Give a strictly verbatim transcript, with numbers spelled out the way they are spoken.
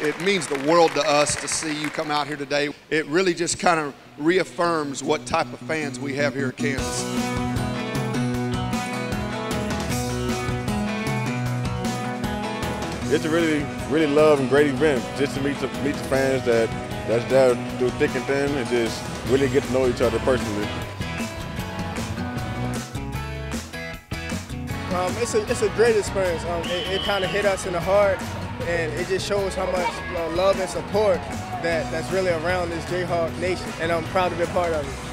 It means the world to us to see you come out here today. It really just kind of reaffirms what type of fans we have here at Kansas. It's a really, really love and great event just to meet the, meet the fans that, that's there through thick and thin and just really get to know each other personally. Um, it's, a, it's a great experience. Um, it it kind of hit us in the heart, and it just shows how much uh, love and support that, that's really around this Jayhawk nation, and I'm proud to be a part of it.